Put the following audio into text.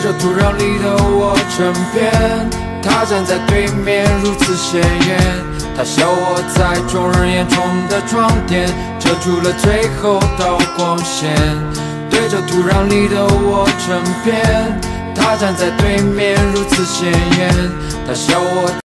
着土壤里的我沉遍。他站在对面，如此显眼。他笑我在众人眼中的装点，遮住了最后道光线。对着土壤里的我沉遍。他站在对面，如此显眼。他笑我。